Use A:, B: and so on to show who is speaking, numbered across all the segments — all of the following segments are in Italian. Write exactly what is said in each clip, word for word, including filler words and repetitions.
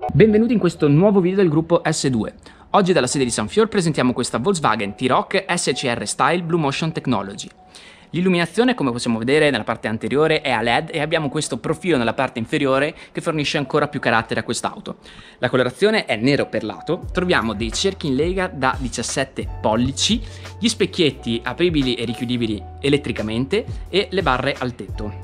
A: Benvenuti in questo nuovo video del gruppo S due. Oggi dalla sede di San Fior presentiamo questa Volkswagen T-Roc S C R Style Blue Motion Technology. L'illuminazione, come possiamo vedere nella parte anteriore, è a L E D e abbiamo questo profilo nella parte inferiore che fornisce ancora più carattere a quest'auto. La colorazione è nero perlato, troviamo dei cerchi in lega da diciassette pollici, gli specchietti apribili e richiudibili elettricamente e le barre al tetto.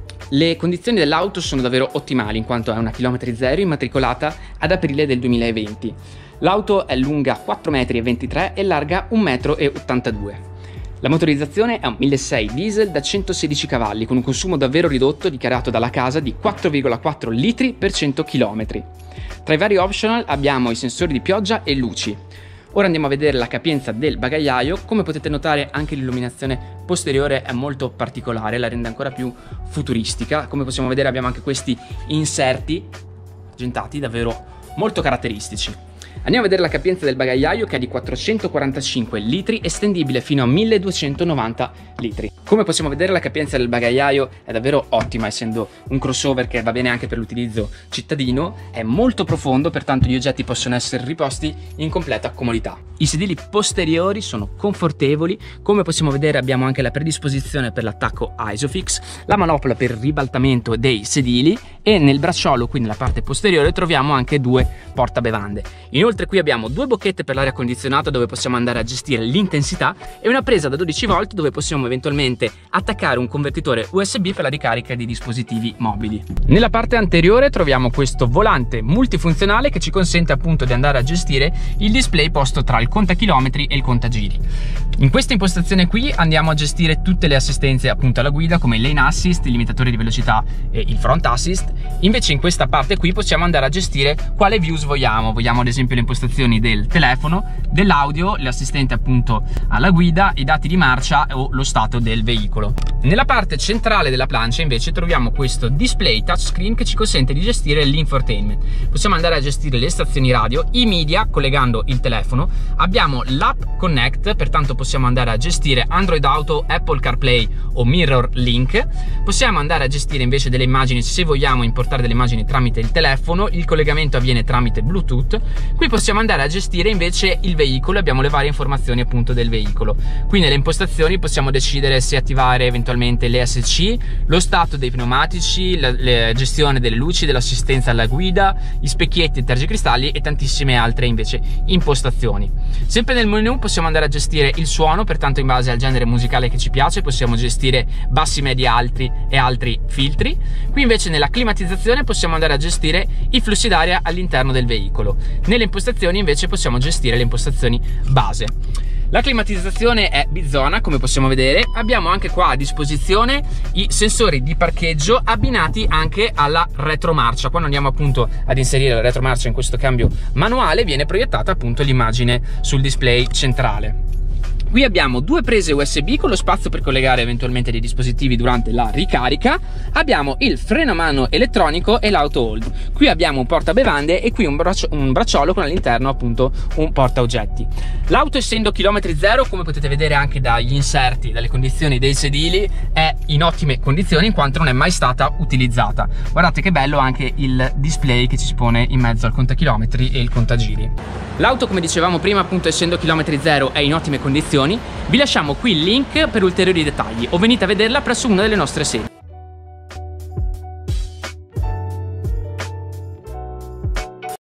A: Le condizioni dell'auto sono davvero ottimali in quanto è una chilometri zero immatricolata ad aprile del duemilaventi. L'auto è lunga quattro virgola ventitré metri e larga un virgola ottantadue metri. La motorizzazione è un milleseicento diesel da centosedici cavalli con un consumo davvero ridotto dichiarato dalla casa di quattro virgola quattro litri per cento chilometri. Tra i vari optional abbiamo i sensori di pioggia e luci. Ora andiamo a vedere la capienza del bagagliaio. Come potete notare anche l'illuminazione posteriore è molto particolare, la rende ancora più futuristica. Come possiamo vedere abbiamo anche questi inserti argentati davvero molto caratteristici. Andiamo a vedere la capienza del bagagliaio che è di quattrocentoquarantacinque litri, estendibile fino a milleduecentonovanta litri. Come possiamo vedere la capienza del bagagliaio è davvero ottima, essendo un crossover che va bene anche per l'utilizzo cittadino, è molto profondo, pertanto gli oggetti possono essere riposti in completa comodità. I sedili posteriori sono confortevoli, come possiamo vedere abbiamo anche la predisposizione per l'attacco Isofix, la manopola per il ribaltamento dei sedili e nel bracciolo, qui nella parte posteriore, troviamo anche due portabevande. Inoltre qui abbiamo due bocchette per l'aria condizionata dove possiamo andare a gestire l'intensità e una presa da dodici volt dove possiamo eventualmente attaccare un convertitore U S B per la ricarica di dispositivi mobili. Nella parte anteriore troviamo questo volante multifunzionale che ci consente appunto di andare a gestire il display posto tra il contachilometri e il contagiri. In questa impostazione qui andiamo a gestire tutte le assistenze appunto alla guida come il lane assist, il limitatore di velocità e il front assist. Invece in questa parte qui possiamo andare a gestire quale views vogliamo. Vogliamo ad esempio le impostazioni del telefono, dell'audio, l'assistente appunto alla guida, i dati di marcia o lo stato del veicolo. Nella parte centrale della plancia invece troviamo questo display touchscreen che ci consente di gestire l'infotainment. Possiamo andare a gestire le stazioni radio, i media collegando il telefono, abbiamo l'app Connect, pertanto possiamo andare a gestire Android Auto, Apple CarPlay o Mirror Link. Possiamo andare a gestire invece delle immagini se vogliamo importare delle immagini tramite il telefono, il collegamento avviene tramite Bluetooth. Qui possiamo andare a gestire invece il veicolo, abbiamo le varie informazioni appunto del veicolo. Qui nelle impostazioni possiamo decidere se attivare eventualmente l'E S C, lo stato dei pneumatici, la, la gestione delle luci, dell'assistenza alla guida, gli specchietti, i tergicristalli e tantissime altre invece impostazioni. Sempre nel menu possiamo andare a gestire il suono, pertanto in base al genere musicale che ci piace possiamo gestire bassi, medi, alti e altri filtri. Qui invece nella climatizzazione possiamo andare a gestire i flussi d'aria all'interno del veicolo. Nelle impostazioni invece possiamo gestire le impostazioni base. La climatizzazione è bizona, come possiamo vedere. Abbiamo anche qua a disposizione i sensori di parcheggio abbinati anche alla retromarcia. Quando andiamo appunto ad inserire la retromarcia in questo cambio manuale viene proiettata appunto l'immagine sul display centrale. Qui abbiamo due prese U S B con lo spazio per collegare eventualmente dei dispositivi durante la ricarica. Abbiamo il freno a mano elettronico e l'auto hold. Qui abbiamo un portabevande e qui un, braccio, un bracciolo con all'interno appunto un portaoggetti. L'auto, essendo chilometri zero, come potete vedere anche dagli inserti, dalle condizioni dei sedili, è in ottime condizioni in quanto non è mai stata utilizzata. Guardate che bello anche il display che ci si pone in mezzo al contachilometri e il contagiri. L'auto, come dicevamo prima, appunto essendo chilometri zero, è in ottime condizioni. Vi lasciamo qui il link per ulteriori dettagli o venite a vederla presso una delle nostre sedi.